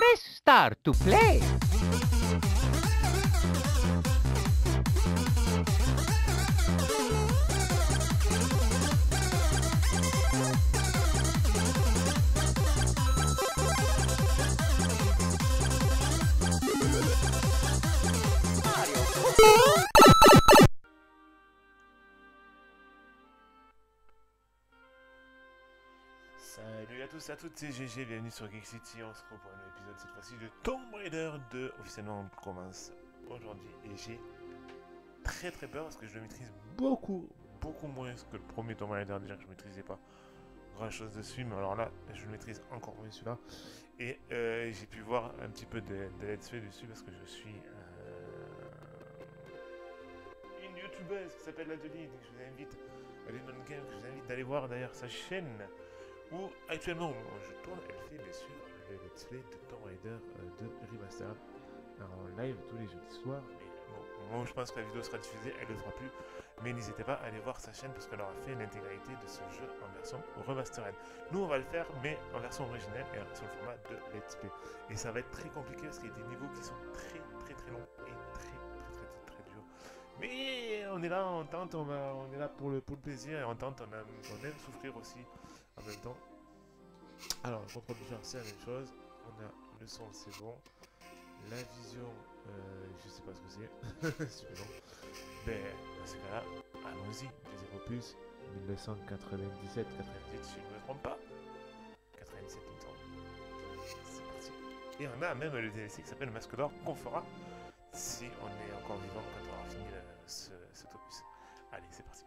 Press start to play. Salut à tous et à toutes, c'est GG, bienvenue sur Geek City. On se retrouve pour un nouvel épisode, cette fois-ci de Tomb Raider 2. Officiellement, on commence aujourd'hui et j'ai très peur parce que je le maîtrise beaucoup moins que le premier Tomb Raider. Déjà que je maîtrisais pas grand chose dessus, mais alors là, je le maîtrise encore mieux celui-là. Et j'ai pu voir un petit peu de let's play dessus parce que je suis une youtubeuse qui s'appelle Adeline, que je vous invite, Adeline On Game, que je vous invite d'aller voir d'ailleurs sa chaîne. Où actuellement, au moment où je tourne, elle fait bien sûr le let's play de Tomb Raider 2 Remastered en live tous les jeudis soirs. Mais bon, au moment où je pense que la vidéo sera diffusée, elle ne le fera plus. Mais n'hésitez pas à aller voir sa chaîne parce qu'elle aura fait l'intégralité de ce jeu en version remastered. Nous, on va le faire, mais en version originale et sur le format de let's play. Et ça va être très compliqué parce qu'il y a des niveaux qui sont très longs et très durs. Mais on est là, on tente, on est là pour le plaisir et on tente, on aime souffrir aussi en même temps. Alors, le contrôle différentiel, c'est la même chose. On a le son, c'est bon. La vision, je sais pas ce que c'est. C'est bon. Mais dans ce cas-là, allons-y. Deuxième opus, 1997, 98, si je ne me trompe pas. 97, il me semble. C'est parti. Et on a même le DLC qui s'appelle le Masque d'Or qu'on fera si on est encore vivant quand on aura fini cet opus. Allez, c'est parti.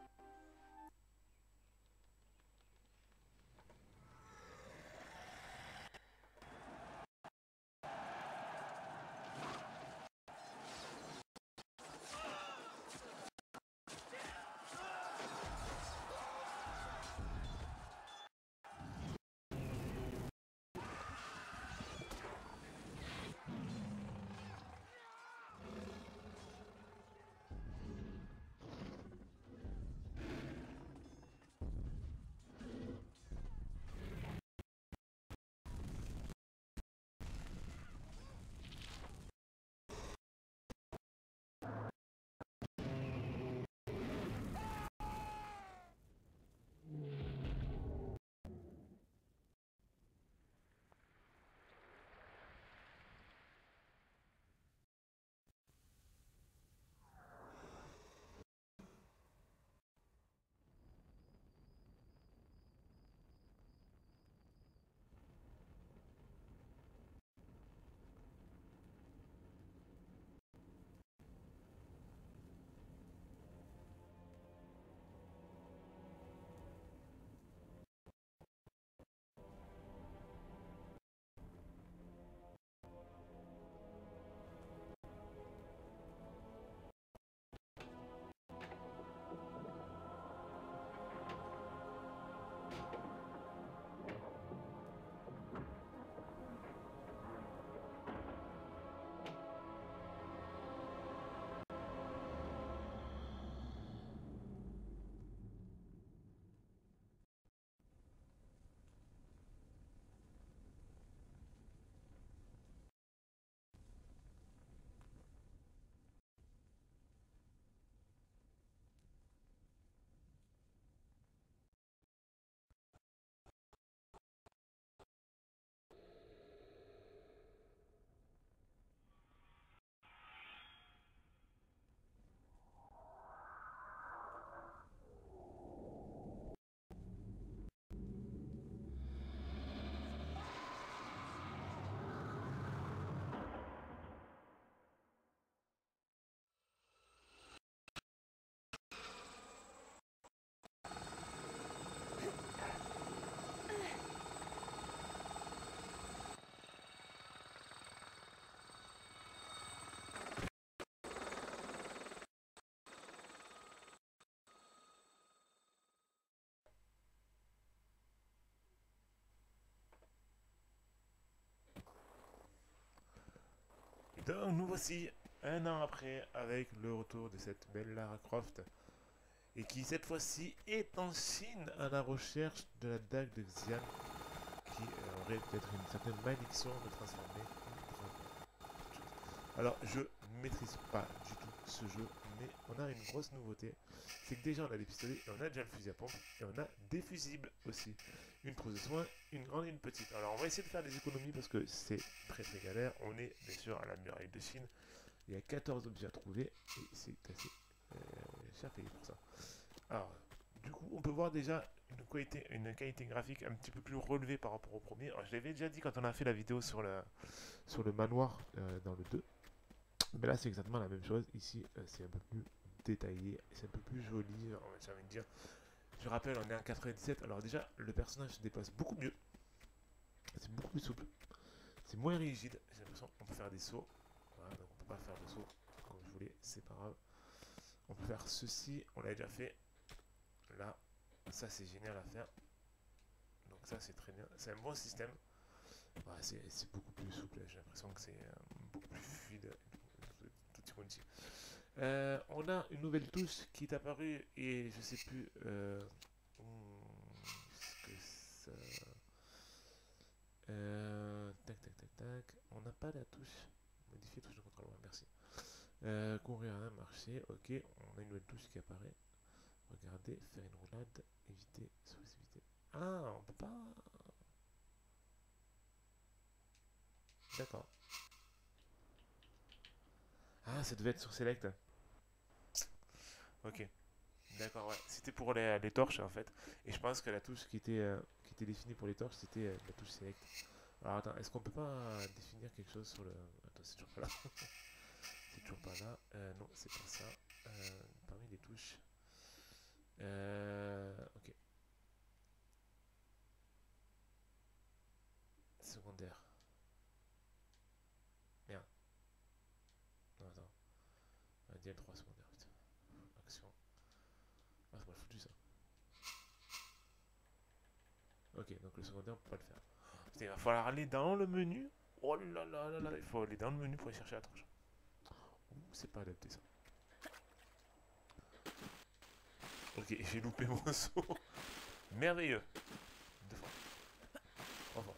Donc nous voici un an après avec le retour de cette belle Lara Croft et qui cette fois-ci est en Chine à la recherche de la dague de Xian qui aurait peut-être une certaine malédiction de transformer Alors, je maîtrise pas du tout ce jeu, mais on a une grosse nouveauté. C'est que déjà, on a des pistolets, et on a déjà le fusil à pompe, et on a des fusibles aussi. Une trousse de soins, une grande et une petite. Alors, on va essayer de faire des économies parce que c'est très très galère. On est bien sûr à la muraille de Chine. Il y a 14 objets à trouver, et c'est assez cher payé pour ça. Alors, du coup, on peut voir déjà une qualité graphique un petit peu plus relevée par rapport au premier. Alors, je l'avais déjà dit quand on a fait la vidéo sur le manoir dans le 2. Mais là, c'est exactement la même chose. Ici, c'est un peu plus détaillé, c'est un peu plus joli, j'ai envie de dire. Je rappelle, on est en 97. Alors déjà, le personnage se déplace beaucoup mieux. C'est beaucoup plus souple. C'est moins rigide. J'ai l'impression qu'on peut faire des sauts. Voilà, donc on peut pas faire de saut comme je voulais. C'est pas grave. On peut faire ceci. On l'a déjà fait. Là, ça c'est génial à faire. Donc ça c'est très bien. C'est un bon système. Ouais, c'est beaucoup plus souple. J'ai l'impression que c'est beaucoup plus fluide. Tout quanti. On a une nouvelle touche qui est apparue et je sais plus ce que ça. Tac tac tac tac. On n'a pas la touche. Modifier touche de contrôle. Ouais, merci. Courir à un marché. Ok. On a une nouvelle touche qui apparaît. Regardez. Faire une roulade. Éviter. Éviter. Ah, on peut pas. D'accord. Ah, ça devait être sur Select. Ok. D'accord, ouais. C'était pour les torches en fait. Et je pense que la touche qui était définie pour les torches, c'était la touche Select. Alors attends, est-ce qu'on peut pas définir quelque chose sur le. Attends, c'est toujours pas là. C'est toujours pas là. Non, c'est pas ça. Parmi les touches. Ok. Secondaire. Merde. Non, attends. DL3 secondaire, putain. Action. Ah, c'est mal foutu ça. Ok, donc le secondaire, on peut pas le faire. Putain, il va falloir aller dans le menu. Oh là là là là, il faut aller dans le menu pour aller chercher la torche. Ouh, c'est pas adapté ça. Ok, j'ai loupé mon saut. Merveilleux. Deux fois. Trois fois.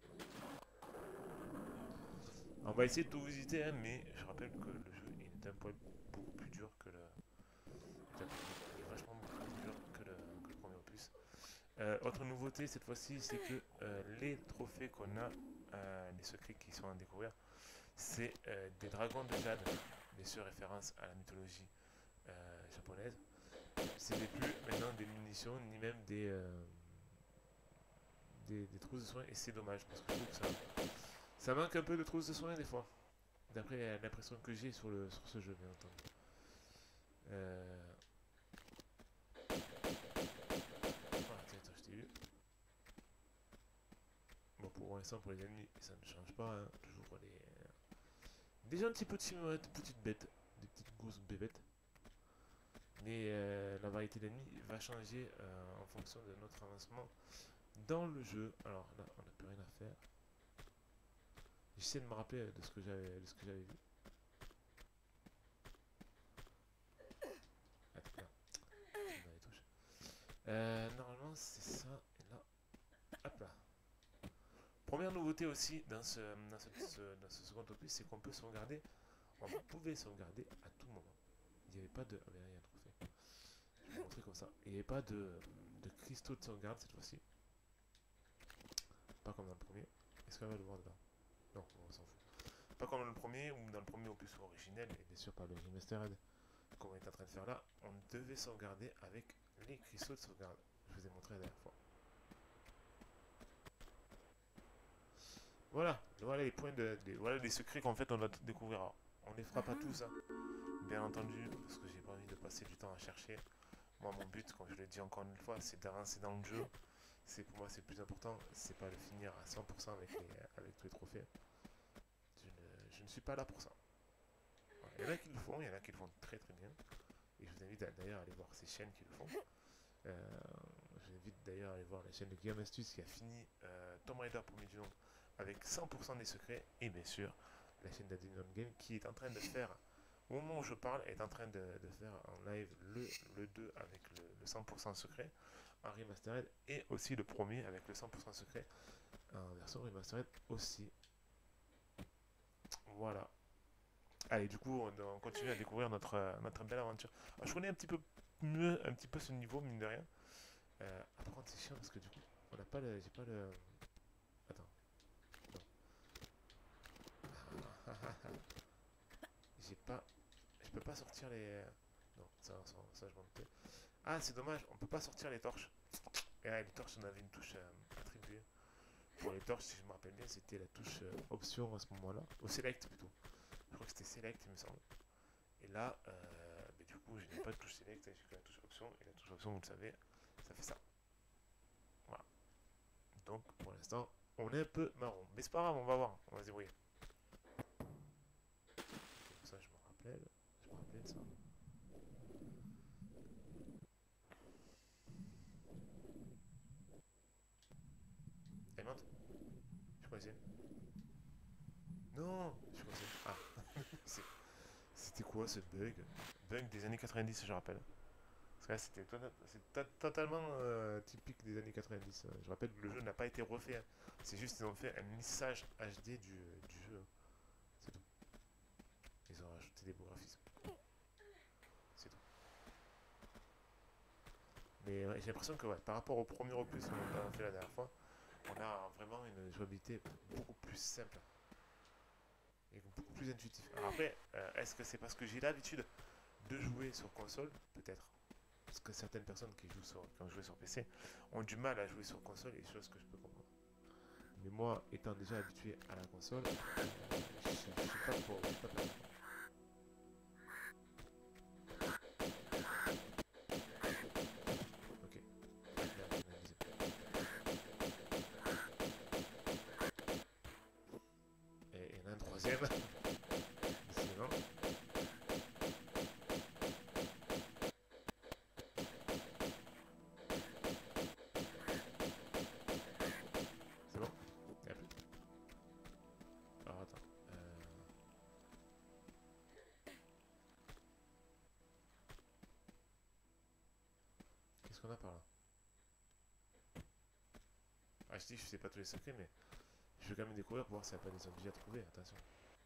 On va essayer de tout visiter, hein, mais je rappelle que le jeu est un poil beaucoup plus dur que le. Il est vachement beaucoup plus dur que le premier opus. Autre nouveauté cette fois-ci, c'est que les trophées qu'on a, les secrets qui sont à découvrir, c'est des dragons de jade, bien sûr référence à la mythologie japonaise. Ce n'est plus maintenant des munitions, ni même des trousses de soins, et c'est dommage, parce que je trouve que ça manque un peu de trousses de soins des fois, d'après l'impression que j'ai sur ce jeu, bien entendu. Euh... Ah, tiens, attends, je t'ai eu. Bon, pour l'instant, pour les ennemis, ça ne change pas, hein. Toujours des gentils petites bêtes, des petites grosses bébêtes. Mais la variété d'ennemis va changer en fonction de notre avancement dans le jeu. Alors là, on n'a plus rien à faire. J'essaie de me rappeler de ce que j'avais vu. Attends, là. On a les touches. Normalement, c'est ça. Et là, hop là. Première nouveauté aussi dans ce second opus, c'est qu'on peut sauvegarder. On pouvait sauvegarder à tout moment. Il n'y avait pas de. Ah, mais il y a un trophée. Je vais vous montrer comme ça. Il n'y avait pas de cristaux de sauvegarde cette fois-ci. Pas comme dans le premier. Est-ce qu'on va le voir dedans? Non, on s'en fout. Pas comme dans le premier ou dans le premier opus originel, et bien sûr pas le remastered comme on est en train de faire là. On devait sauvegarder avec les cristaux de sauvegarde. Je vous ai montré la dernière fois. Voilà les points voilà les secrets qu'en fait on doit découvrir. Alors, on les fera pas tous, hein, bien entendu, parce que j'ai pas envie de passer du temps à chercher. Moi, mon but, comme je l'ai dit encore une fois, c'est d'avancer dans le jeu. Pour moi, c'est le plus important. C'est pas de finir à 100% avec tous les trophées. Je ne suis pas là pour ça. Voilà. Il y en a qui le font, il y en a qui le font très très bien. Et je vous invite d'ailleurs à aller voir ces chaînes qui le font. Je vous invite d'ailleurs à aller voir la chaîne de Game Astuce qui a fini Tomb Raider premier du nom avec 100% des secrets. Et bien sûr, la chaîne d'Adenion Game qui est en train de faire, au moment où je parle, est en train de faire en live le 2 avec le 100% secret en remastered et aussi le premier avec le 100% secret en version remastered aussi. Voilà. Allez, du coup, on continue à découvrir notre belle aventure. Alors, je connais un petit peu mieux, un petit peu ce niveau, mine de rien. Par contre, c'est chiant parce que du coup, on n'a pas le. J'ai pas le. Attends, non. J'ai pas. Je peux pas sortir les. Non, ça je m'en doutais. Ah, c'est dommage, on peut pas sortir les torches. Et les torches, on avait une touche attribuée. Pour les torches, si je me rappelle bien, c'était la touche option à ce moment-là. Au select plutôt. Je crois que c'était select, il me semble. Et là, du coup, je n'ai pas de touche select, j'ai que la touche option. Et la touche option, vous le savez, ça fait ça. Voilà. Donc, pour l'instant, on est un peu marron. Mais c'est pas grave, on va voir. On va se débrouiller. Ok, ça, je me rappelle. Je me rappelle de ça. Elle monte. Je crois que c'est. Non, je crois que c'est. Ah, c'était quoi ce bug? Bug des années 90, je rappelle. Parce que là, c'est totalement typique des années 90. Je rappelle que le jeu n'a pas été refait, hein. C'est juste qu'ils ont fait un lissage HD du jeu, hein. C'est tout. Ils ont rajouté des beaux graphismes. C'est tout. Mais ouais, j'ai l'impression que ouais, par rapport au premier opus qu'on a fait la dernière fois, on a vraiment une jouabilité beaucoup plus simple et beaucoup plus intuitive. Alors après, est-ce que c'est parce que j'ai l'habitude de jouer sur console? Peut-être. Parce que certaines personnes qui ont joué sur PC ont du mal à jouer sur console, et choses que je peux comprendre. Mais moi, étant déjà habitué à la console, je sais pas trop. Je sais pas trop. Ok. Merde, et il y en a un troisième. Sinon, c'est bon. Il n'y a plus. Alors attends. Qu'est-ce qu'on a par là? Ah, je dis, je sais pas tous les secrets, mais je vais quand même découvrir pour voir s'il n'y a pas des objets à trouver. Attention.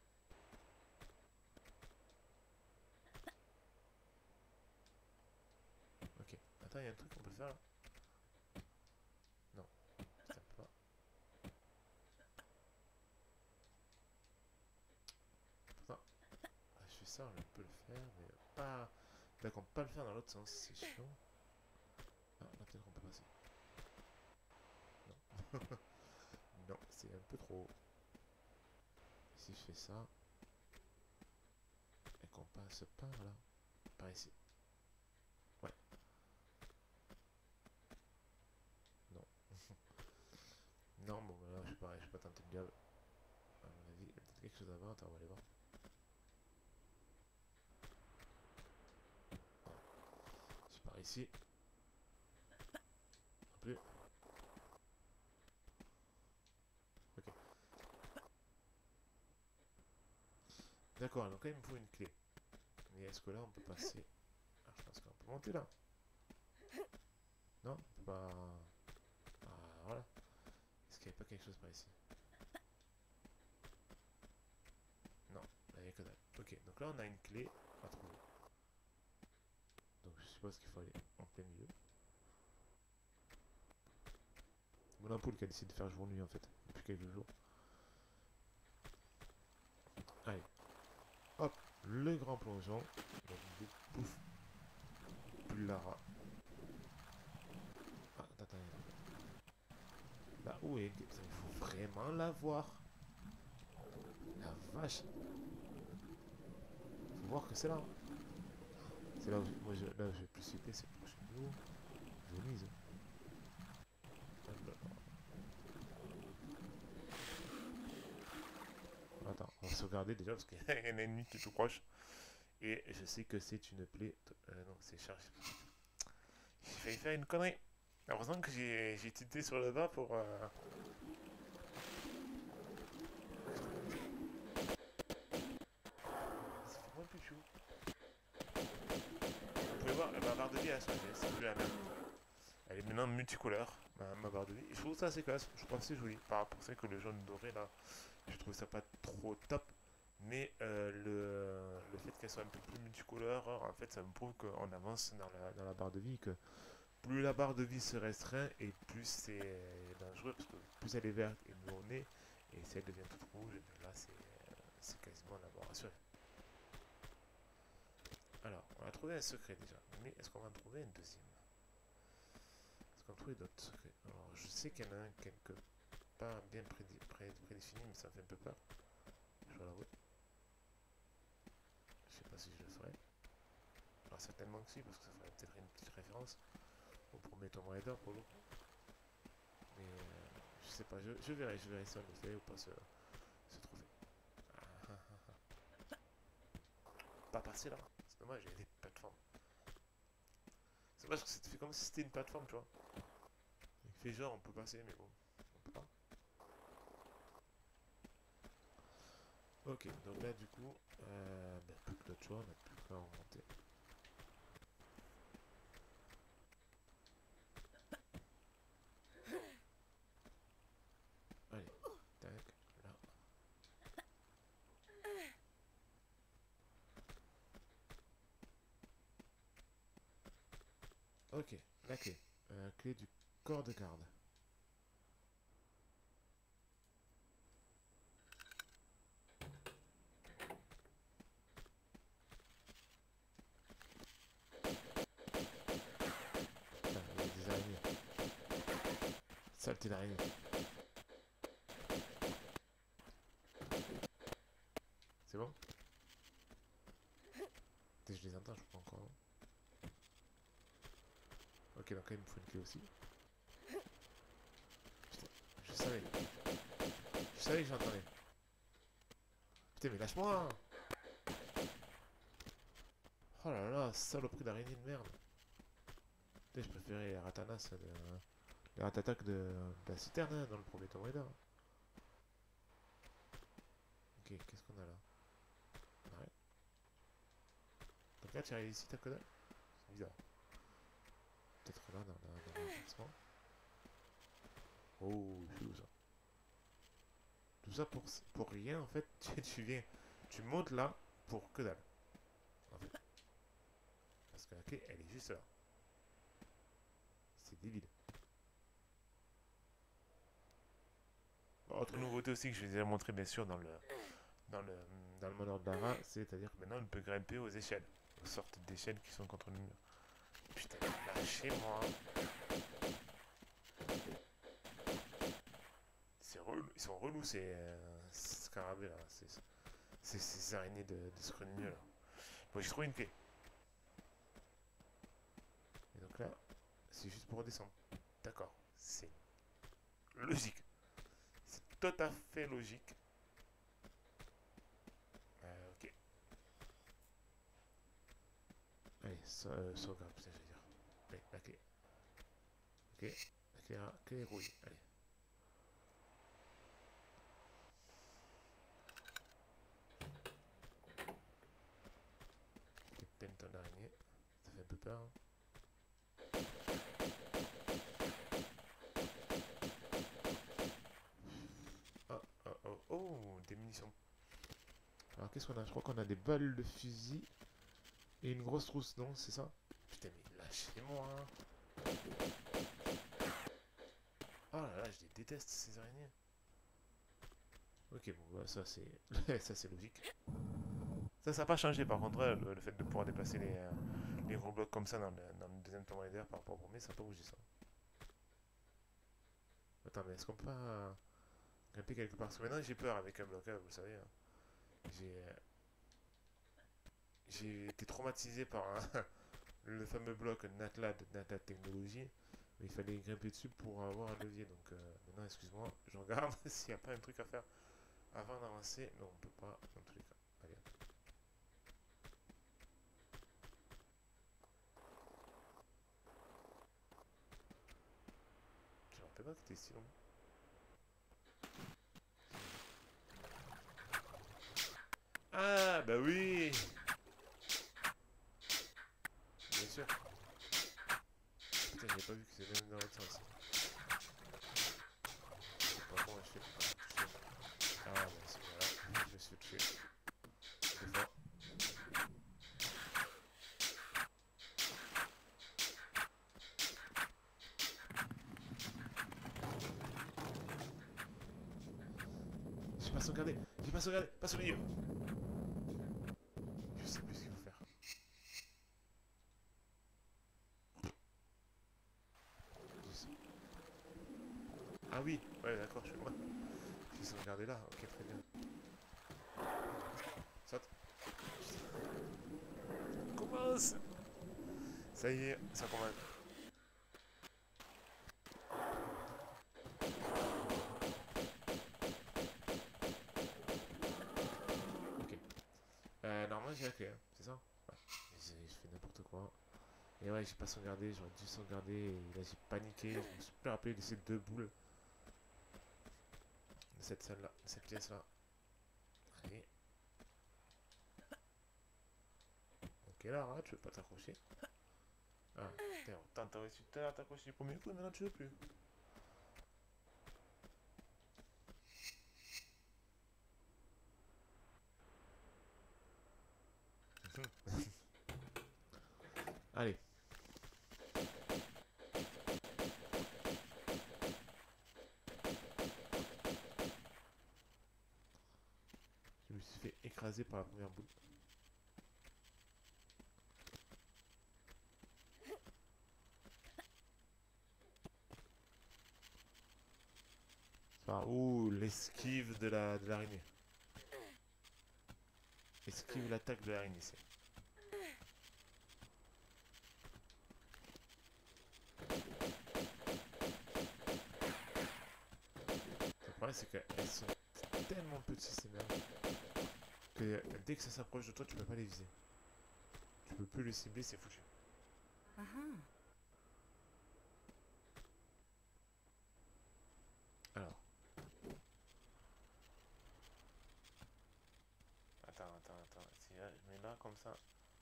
Ok. Attends, il y a un truc qu'on peut faire là? Non. Ça peut pas. Pourtant, je fais ça, je peux le faire, mais pas. D'accord, on peut pas le faire dans l'autre sens, c'est chiant. Ah, là peut-être qu'on peut passer. Non. Non, c'est un peu trop haut. Si je fais ça, et qu'on passe par là, par ici. Ouais, non. Non, bon, là, je vais pas tenter le diable. À mon avis, il y a peut-être quelque chose à voir. Attends, on va aller voir. Si par ici, non plus. Ok. D'accord, donc là, il me faut une clé. Mais est-ce que là, on peut passer? Ah, je pense qu'on peut monter là. Non, on peut pas. Ah, voilà. Est-ce qu'il n'y a pas quelque chose par ici? Non, il n'y a que dalle. Ok, donc là, on a une clé à trouver. Donc je suppose qu'il faut aller en plein milieu. Mon ampoule qui a décidé de faire jour-nuit en fait, depuis quelques jours. Allez, hop, le grand plongeon. Donc, pouf, plus Lara. Ah, attends, là où est. Il faut vraiment la voir. La vache. Faut voir que c'est là. C'est là où moi là où je vais plus citer, c'est prochain jour. Je mise. Attends, on va sauvegarder déjà parce qu'il y a un ennemi qui est tout proche. Et je sais que c'est une plaie. Non, c'est chargé. J'ai failli faire une connerie. Heureusement que j'ai tilté sur le bas pour. Ça fait moins plus chaud. Vous pouvez voir, ma barre de vie a changé, c'est plus la même. Elle est maintenant multicolore, ma barre de vie. Je trouve ça assez classe, je trouve assez joli. Par rapport à ça que le jaune doré là, je trouve ça pas trop top. Mais le fait qu'elle soit un peu plus multicolore, en fait, ça me prouve qu'on avance dans la barre de vie, que plus la barre de vie se restreint et plus c'est dangereux, parce que plus elle est verte et mieux on est, et si elle devient toute rouge, et bien là c'est quasiment la mort assurée. Alors, on a trouvé un secret déjà, mais est-ce qu'on va en trouver un deuxième? Est-ce qu'on a trouvé d'autres secrets? Alors, je sais qu'il y en a un quelque part bien prédéfini, mais ça me fait un peu peur, je dois l'avouer. Je sais pas si je le ferai. Alors certainement que si, parce que ça ferait peut-être une petite référence au premier Tomb Raider pour le coup. Mais je sais pas, je verrai si on le fait ou pas se trouver. Ah, ah, ah, ah. Pas passer là, c'est dommage, il y a des plateformes. C'est dommage que c'était fait comme si c'était une plateforme, tu vois. Il fait genre on peut passer, mais bon, on peut pas. Ok, donc là du coup, plus que d'autres choix, on n'a plus qu'à remonter. Allez, tac, là. Ok, la clé. Clé du corps de garde. Putain, il y a des araignées. Saleté d'araignée. C'est bon? Je les entends, je crois encore. Ok, donc là il me faut une clé aussi. Putain, je savais. Je savais que j'entendais. Putain, mais lâche-moi! Oh là là, saloperie d'araignée de merde. Putain, je préférais les ratanas les ratatak de la citerne hein, dans le premier Tomb Raider. Ok, qu'est-ce qu'on a là? Ouais. Donc là, tu arrives ici, t'as que dalle? C'est bizarre. Peut-être là, dans l'avancement. Oh, c'est où ça? Tout ça pour rien, en fait. Tu viens, tu montes là pour que dalle. En fait. Parce que la clé, elle est juste là. C'est débile. Bon, autre nouveauté aussi que je vais déjà montrer bien sûr dans le, dans le manoir de Lara, c'est-à-dire que maintenant on peut grimper aux échelles, aux sortes d'échelles qui sont contre le mur. Putain, lâchez-moi. C'est relou, ils sont relous ces scarabées là, ces araignées de ce de mur là. Bon, j'ai trouvé une clé. Et donc là, c'est juste pour redescendre. D'accord, c'est logique. C'est tout à fait logique. Ok. Allez, sauvegarde, putain, je vais dire. Allez, la clé. Ok, la clé est rouillée. Allez. Captain ton araignée. Ça fait un peu peur. Hein. Oh, oh, oh, oh, des munitions. Alors qu'est-ce qu'on a? Je crois qu'on a des balles de fusil et une grosse trousse, non? C'est ça? Putain, mais lâchez-moi. Hein. Oh là là, je les déteste ces araignées. Ok, bon, bah, ça c'est ça c'est logique. Ça n'a pas changé par contre, le fait de pouvoir déplacer les gros blocs comme ça dans le deuxième Tomb Raider par rapport au premier, ça n'a pas bougé ça. Attends, mais est-ce qu'on peut pas grimper quelque part? Parce que maintenant j'ai peur avec un blocage, vous savez. Hein. J'ai j'ai été traumatisé par le fameux bloc Natla de Natla Technologies. Mais il fallait grimper dessus pour avoir un levier. Donc maintenant, excuse-moi, je regarde s'il n'y a pas un truc à faire avant d'avancer. Non, on peut pas dans tous les cas. Allez. Je me rappelle pas que c'était si long. Ah, bah oui! Bien sûr. Putain, j'avais pas vu que c'était même dans l'autre sens. Je sais pas comment je fais pour pas me toucher. Ah, bah c'est voilà, je me suis tué. J'ai pas sauvegardé. J'ai pas sauvegardé. Pas sur le milieu. Je sais plus ce qu'il faut faire. Ah oui, ouais, d'accord, je suis loin. J'ai sauvegardé là, ok, très bien. Saute. Commence. Ça y est, ça commence. Ok. Normalement j'ai la clé, hein, c'est ça? Ouais. J'ai fait n'importe quoi. Et ouais, j'ai pas sauvegardé, j'aurais dû sauvegarder. Et là j'ai paniqué, je me suis plus rappelé de laisser deux boules. De cette salle là, de cette pièce là. Allez. Ok, là, hein, tu veux pas t'accrocher. Ah, t'as réussi tout à l'heure à t'accrocher du premier coup, maintenant tu veux plus. Allez. Je me suis fait écraser par la première boule. Enfin, ouh, l'esquive de l'araignée. Esquive l'attaque de l'araignée, c'est. Le problème, c'est qu'elles sont tellement petites, ces merdes, que dès que ça s'approche de toi, tu peux pas les viser. Tu peux plus les cibler, c'est foutu. Alors. Attends. Si là, je mets là, comme ça.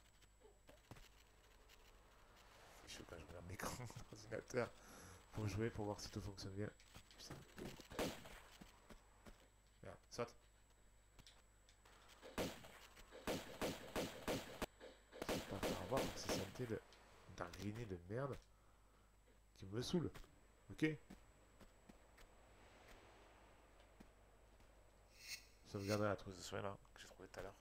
C'est chaud quand je regarde l'écran de l'ordinateur pour jouer, pour voir si tout fonctionne bien. Putain. Regarde, saute. C'est pas faire avoir ces saletés d'araignées de merde qui me saoulent. Ok? Sauvegarder la trousse de soins là, que j'ai trouvé tout à l'heure.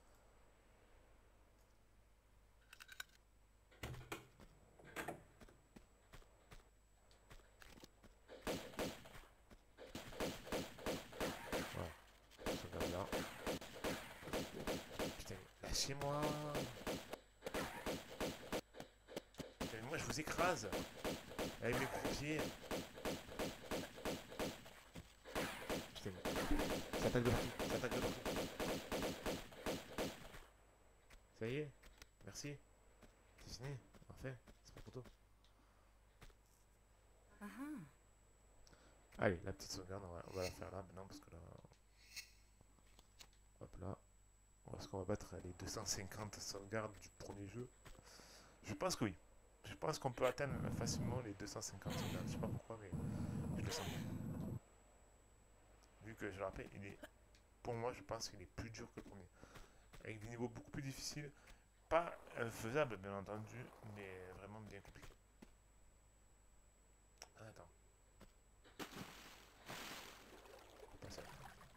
Voilà. Sauvegarde là. Putain, lâchez-moi! Putain, moi je vous écrase! Avec mes croupiers! Putain, ça attaque de partout! Ça attaque de partout! Ça y est? Merci! C'est fini? Parfait! C'est pas pour toi. Allez, la petite sauvegarde, on va la faire là maintenant parce que là. Hop là. Est-ce qu'on va battre les 250 sauvegardes du premier jeu? Je pense que oui. Je pense qu'on peut atteindre facilement les 250 sauvegardes. Je sais pas pourquoi, mais je le sens. Vu que je le rappelle, pour moi, je pense qu'il est plus dur que le premier. Avec des niveaux beaucoup plus difficiles. Pas infaisables, bien entendu, mais vraiment bien compliqués. Ah, attends. Pas ça.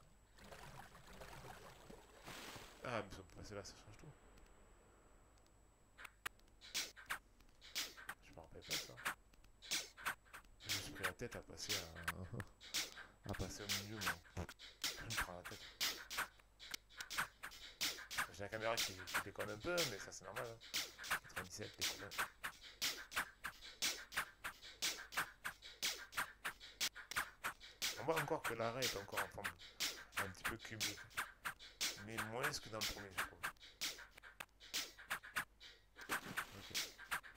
Ah, mais si on peut passer là, ça change tout. Je me rappelle pas ça. Je me suis pris la tête à passer à passer au milieu, moi. Je me prends la tête. J'ai la caméra qui déconne un peu, mais ça c'est normal. Hein. 97, déconne. On voit encore que l'arrêt est encore en forme un petit peu cubée. Mais moins que dans le premier, je trouve. Ok.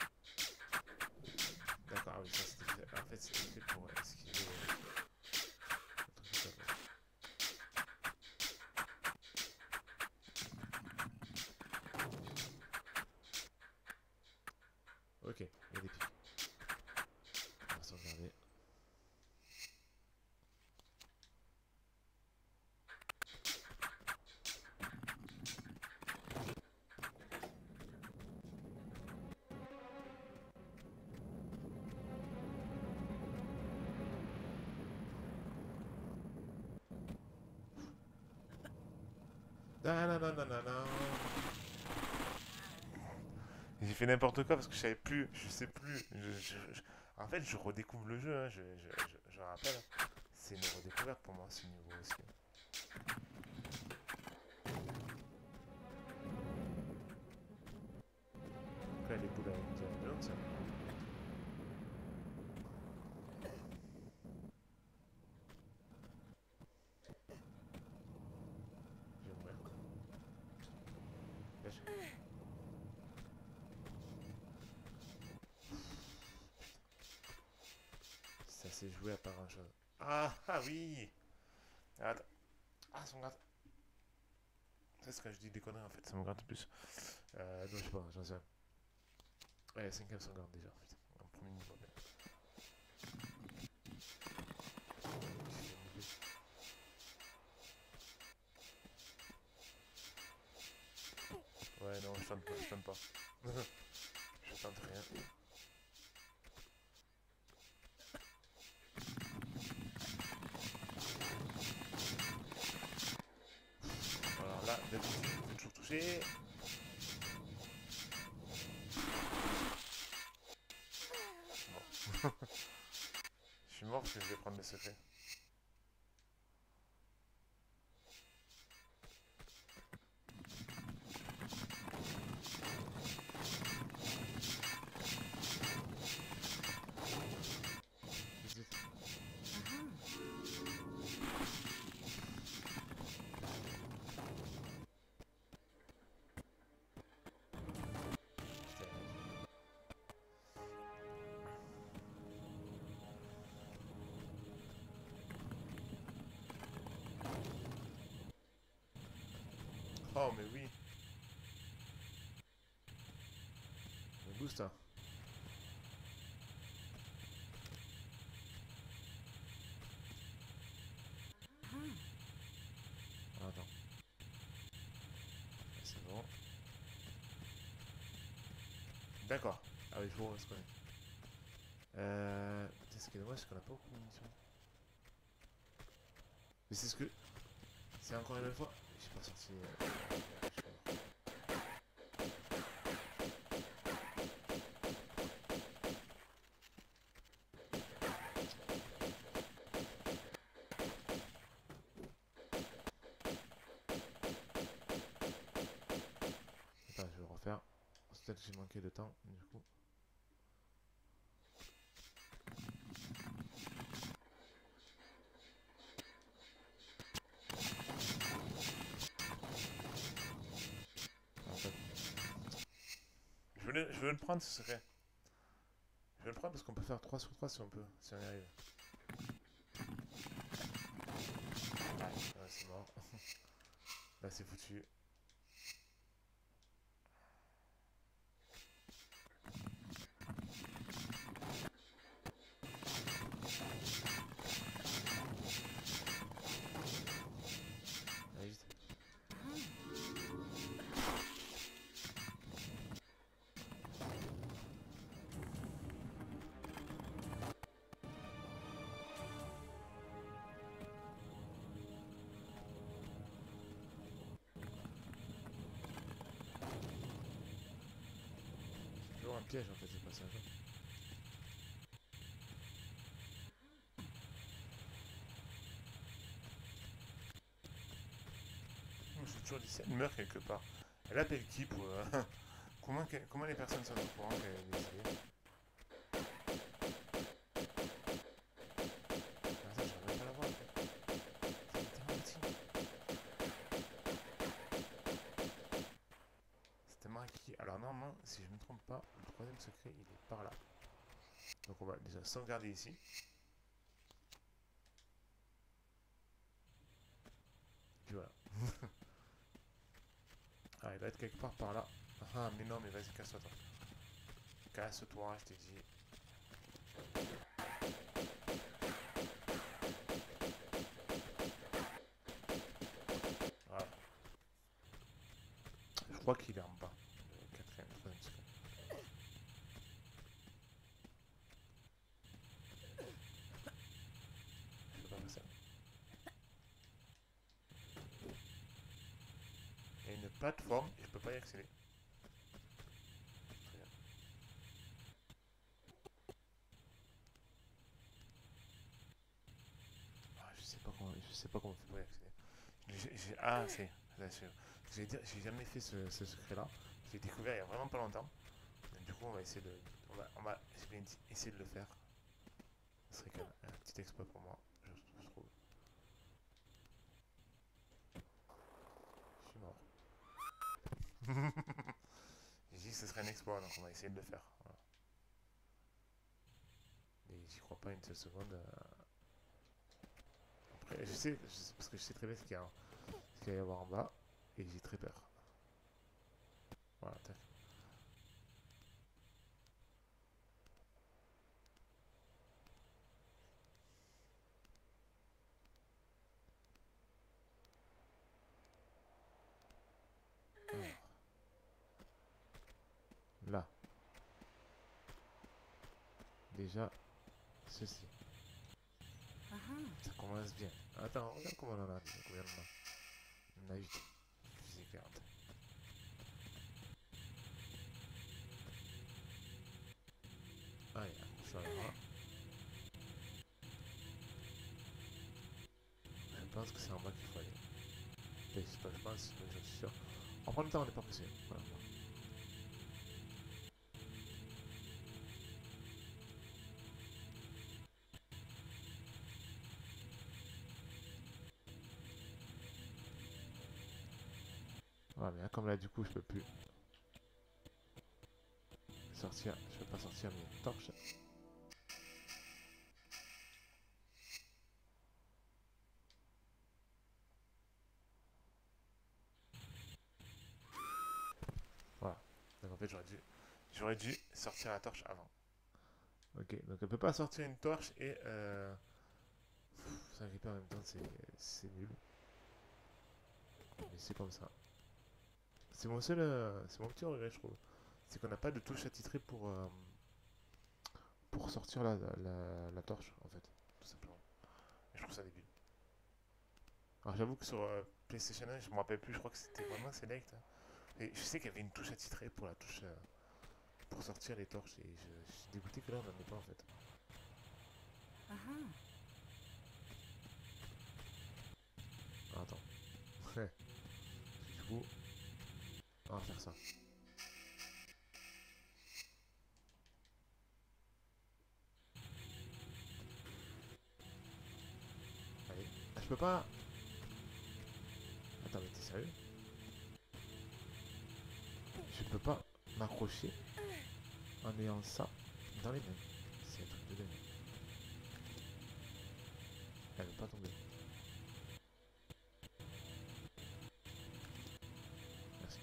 D'accord, ah oui, ça c'était fait. En fait, c'était fait pour esquiver le truc. Ok, il y a des pics. On va sauvegarder. Ah, non, non, non, non, non. J'ai fait n'importe quoi parce que je savais plus, je sais plus. En fait, je redécouvre le jeu, hein, je rappelle. C'est une redécouverte pour moi ce niveau aussi. Donc là, les boules à Indiana Jones. Je vais mourir. Là, ça s'est joué à pas grand chose. Ah, ah oui. Attends. Ah, ça me gratte. C'est ce que je dis des conneries en fait, ça me gratte plus. Non, je sais pas, j'en sais rien. Ouais, 5ème sauvegarde déjà, putain. En premier niveau. Ouais, non, je tente pas, je tente pas. Je tente rien. Alors là, d'habitude, je vais toujours toucher. Bon. Je suis mort parce que je vais prendre les secrets. Oh, mais oui. Le boost, hein. Ah, attends. C'est bon. D'accord. Ah oui, il faut se connaître. Putain, ce qui est dommage, c'est qu'on a pas beaucoup de munitions. Mais c'est ce que. C'est encore une fois. J'ai pas sorti. Attends, je vais le refaire. Peut-être que j'ai manqué de temps, du coup. En fait, je veux le prendre ce secret. Je vais le prendre parce qu'on peut faire 3 sur 3 si on peut, si on y arrive. Ouais, c'est mort. Là, c'est foutu. Allez, vite. C'est toujours un piège en fait, ce passage. Je me suis toujours dit, si elle meurt quelque part, elle appelle qui pour. Comment les personnes sont au courant qu'elle est décédée? Ah, ça, j'arrive même pas à la voir en fait. C'est tellement petit. C'était marqué. Alors, normalement, si je ne me trompe pas, le troisième secret il est par là. Donc, on va déjà sauvegarder ici. Puis voilà. Ah, il doit être quelque part par là. Ah, mais non, mais vas-y, casse-toi, toi. Casse-toi, je t'ai dit. Voilà. Je crois qu'il est en bas. Le quatrième, troisième secret. Je peux pas faire ça. plateforme et je peux pas y accéder. Très bien. Ah, je sais pas comment on fait pour y accéder. Ah, j'ai jamais fait ce secret-là. J'ai découvert il y a vraiment pas longtemps. Et du coup, on va essayer de. Je vais essayer de le faire. Ce serait quand même un petit exploit pour moi, je trouve. Je suis mort. J'ai dit que ce serait un exploit, donc on va essayer de le faire. Voilà. Et j'y crois pas une seule seconde. Après, parce que je sais très bien ce qu'il va y avoir en bas, et j'ai très peur. Voilà, tac. Alors, là, déjà, ceci. Ça commence bien. Attends, regarde comment on en a. Combien on en a? On a 8. Fusée éclairante. Allez, accroche-la là. Je pense que c'est en bas qu'il faut aller. Je sais pas, je pense, mais je suis sûr. En même temps, on n'est pas pressé. Voilà. Voilà, mais là, comme là, du coup, je peux plus sortir. Je peux pas sortir mes torches. Voilà. Donc en fait, j'aurais dû sortir la torche avant. Ok, donc elle peut pas sortir une torche et s'agripper en même temps, c'est nul. Mais c'est comme ça. C'est mon petit regret, je trouve. C'est qu'on n'a pas de touche attitrée pour sortir la torche, en fait, tout simplement. Et je trouve ça débile. Alors j'avoue que sur PlayStation 1, je me rappelle plus, je crois que c'était vraiment Select, hein. Et je sais qu'il y avait une touche attitrée pour la touche pour sortir les torches et je suis dégoûté que là on n'en ait pas en fait. Ah, attends. Ouais. Du coup, on va faire ça. Allez. Ah, je peux pas. Attends, mais t'es sérieux? Je peux pas m'accrocher en ayant ça dans les mains. C'est un truc de dingue. Elle veut pas tomber. Merci.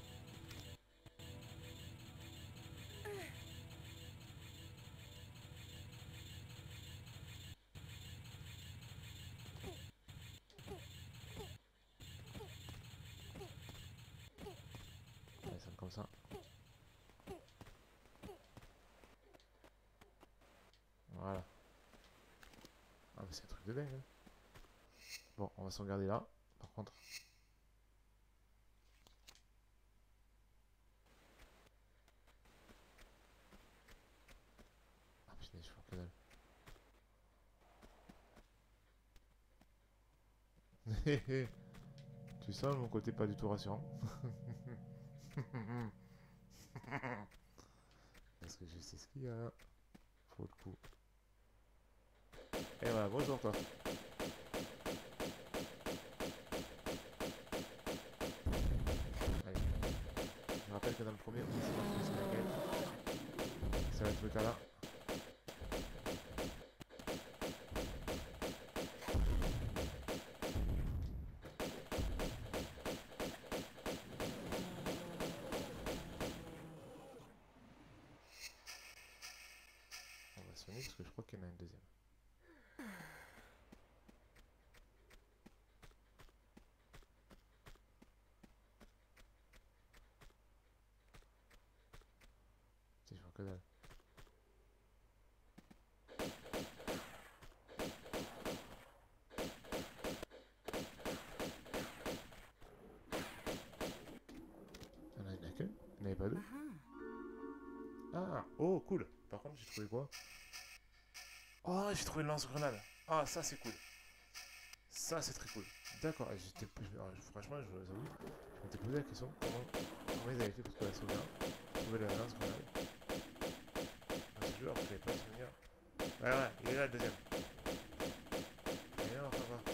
Allez, ça me comme ça. Voilà. Ah, mais c'est un truc de dingue, hein. Bon, on va s'en garder là. Par contre. Ah putain, je vois que dalle. Tu sens mon côté pas du tout rassurant. Parce que je sais ce qu'il y a. Faut le coup. Et voilà, bonjour toi. Allez. Je rappelle que dans le premier, c'est la quête. Ça va être le cas là. On va sonner parce que je crois qu'il y en a une deuxième. Si je vois que dalle. pas d'eau. Ah, oh, cool. Par contre, j'ai trouvé quoi? Oh, j'ai trouvé le lance-grenade. Ah, ça, c'est cool. Ça, c'est très cool. D'accord, franchement, je vous avoue, je m'étais posé la question comment ils avaient fait pour trouver la sauvegarde, trouver la lance-grenade. Dans ce jeu, alors que j'avais pas de souvenir. Ouais, ouais, il est là le deuxième. Et alors, ça va.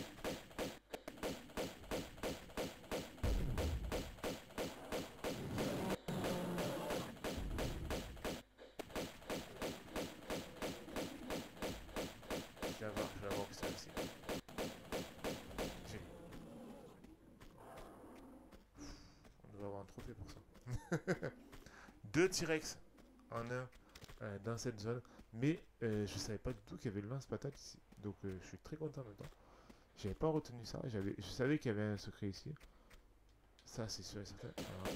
Je vais avoir que ça aussi. J'ai- On devrait avoir un trophée pour ça. Deux T-Rex en un dans cette zone. Mais je savais pas du tout qu'il y avait le lance-patate ici. Donc je suis très content maintenant. J'avais pas retenu ça. Je savais qu'il y avait un secret ici. Ça, c'est sûr et certain.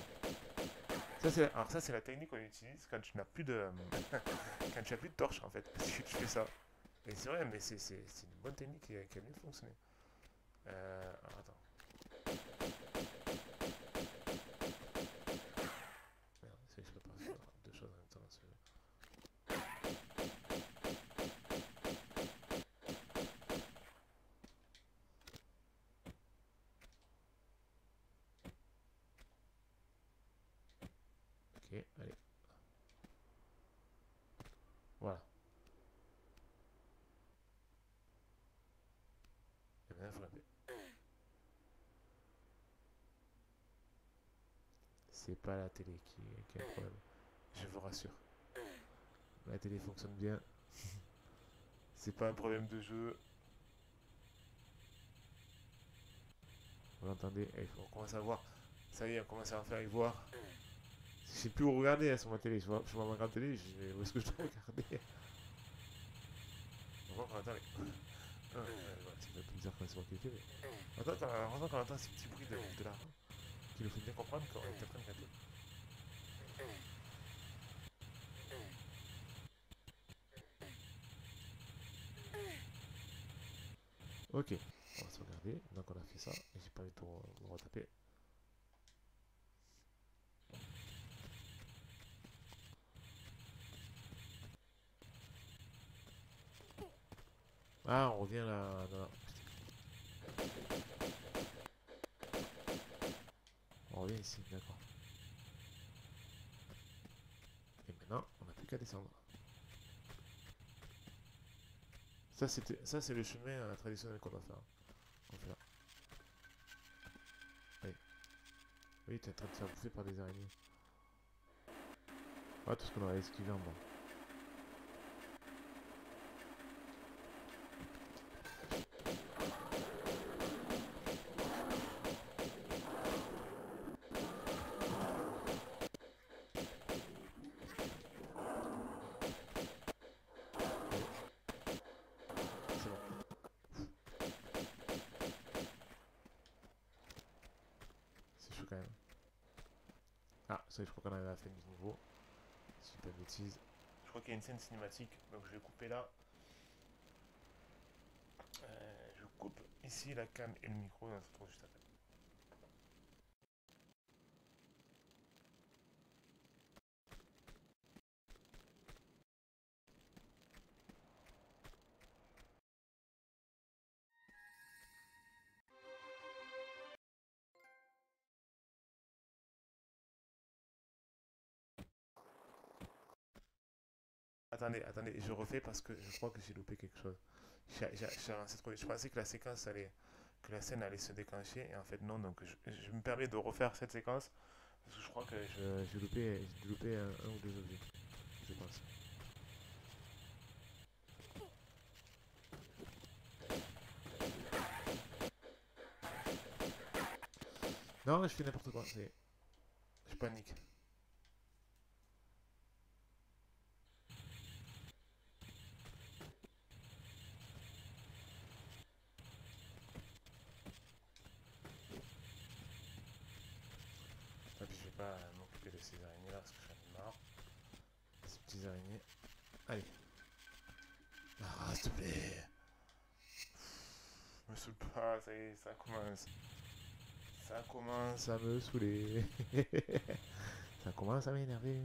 Alors ça, c'est la technique qu'on utilise quand tu n'as plus de... quand tu n'as plus de torche, en fait. Tu fais ça. Et c'est vrai, mais c'est une bonne technique qui a bien fonctionné. Alors attends. Merde, c'est que je peux pas faire deux choses en même temps dans ce jeu. Ok, allez. Voilà. Et maintenant, il faut l'appeler. C'est pas la télé qui a un problème. Je vous rassure. La télé fonctionne bien. C'est pas un problème de jeu. Vous l'entendez? On commence à voir. Ça y est, on commence à en faire y voir. Je sais plus où regarder sur ma télé. Je vois ma grande télé. Où est-ce que je dois regarder? On va attends, c'est un peu bizarre quand c'est moi qui le fais, mais... Attends, quand on entend ces petits bruits de la rue, qui nous fait bien comprendre qu'on est en train de gâter. Ok, on va se regarder. Donc on a fait ça, et j'ai pas envie de me retaper. Ah, on revient là. Non, on revient ici, d'accord. Et maintenant, on n'a plus qu'à descendre. Ça c'est le chemin traditionnel qu'on doit faire. On fait là. Allez. Oui, t'es en train de te faire bouffer par des araignées. Ah, tout ce qu'on aurait esquivé en bas. C'est bon. C'est chaud quand même. Ah, ça, je crois qu'on arrive à la fin du niveau. Si je dis pas de bêtises. Je crois qu'il y a une scène cinématique, donc je vais couper là. Je coupe ici la cam et le micro, on se retrouve juste après. Attendez, je refais parce que je crois que j'ai loupé quelque chose. J'ai avancé trop vite. Je pensais que que la scène allait se déclencher et en fait non, donc je me permets de refaire cette séquence parce que je crois que j'ai loupé un ou deux objets, je pense. Non, je fais n'importe quoi, je panique. Et puis je vais pas m'occuper de ces araignées là parce que j'en ai marre. Ces petites araignées. Allez. Ah, s'il te plaît. Me saoule pas, ça y est, ça commence. Ça commence à me saouler. Ça commence à m'énerver.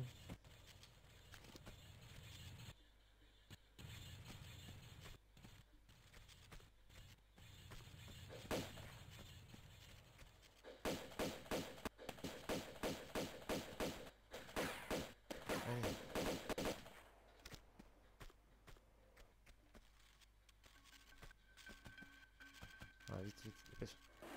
Allez. Ah, vite, vite, dépêche.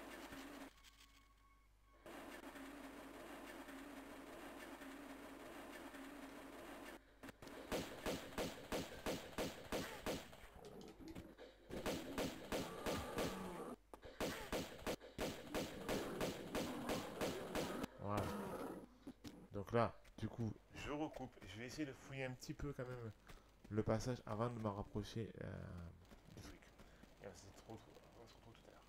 Voilà. Donc là, du coup, je recoupe. Je vais essayer de fouiller un petit peu quand même le passage avant de m'en rapprocher du truc. Et c'est trop, trop. On se retrouve tout à l'heure.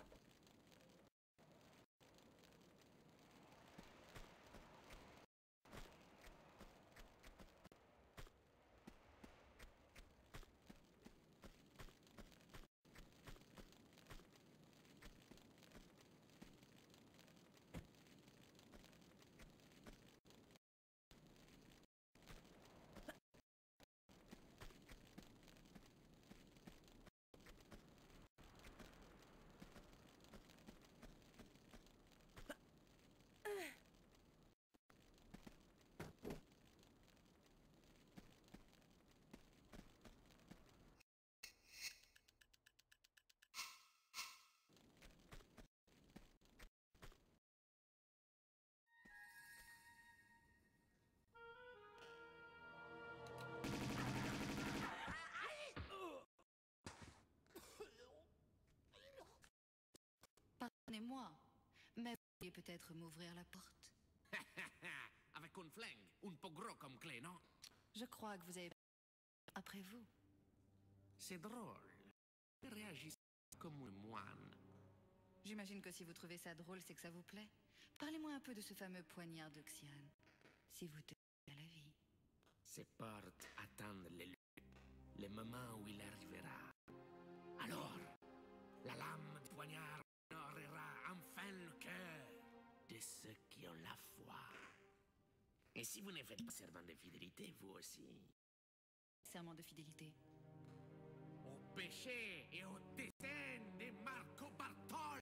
Pardonnez-moi, mais vous pourriez peut-être m'ouvrir la porte. Avec un flingue, un peu gros comme clé, non? Je crois que vous avez... Après vous. C'est drôle. Réagissez comme un moine. J'imagine que si vous trouvez ça drôle, c'est que ça vous plaît. Parlez-moi un peu de ce fameux poignard d'Oxiane. Si vous tenez à la vie. Ces portes attendent le moment où il arrivera. Alors, la lame du poignard honorera enfin le cœur de ceux qui ont la foi. Et si vous ne faites pas serment de fidélité, vous aussi. Serment de fidélité. Au péché et au destin de Marco Bartoli.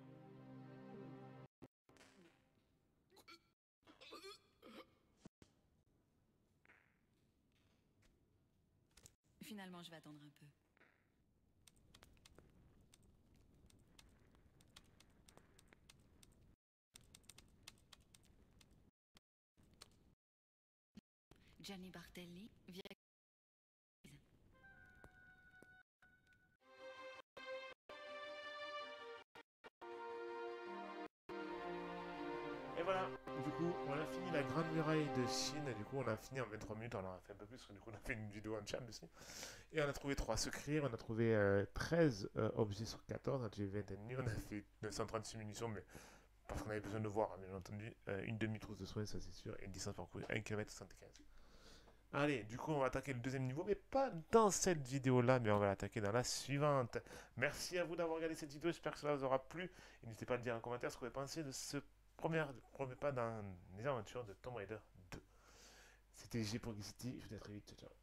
Finalement, je vais attendre un peu. Gianni Bartelli vient... Et voilà, du coup, on a fini la grande muraille de Chine. Du coup, on a fini en 23 minutes. On en a fait un peu plus, parce que du coup, on a fait une vidéo en chat aussi. Et on a trouvé 3 secrets. On a trouvé 13 objets sur 14. On a tué 20 ennemis. On a fait 936 munitions, mais parce qu'on avait besoin de voir, hein, bien entendu. Une demi-trousse de soins, ça c'est sûr. Et une distance parcourue, 1 km 75. Allez, du coup, on va attaquer le deuxième niveau, mais pas dans cette vidéo-là, mais on va l'attaquer dans la suivante. Merci à vous d'avoir regardé cette vidéo, j'espère que cela vous aura plu. Et n'hésitez pas à le dire en commentaire ce que vous avez pensé de ce premier pas dans les aventures de Tomb Raider 2. C'était G pour City, je vous dis à très vite, ciao ciao.